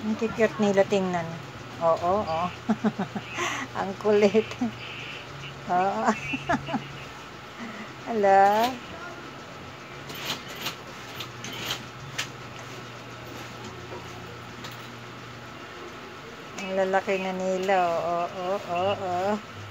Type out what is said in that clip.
Ang cute nila tingnan. Oo, oh. Ang kulit. Oo. Hala. Ang lalaki na nila. Oo, oo, oo.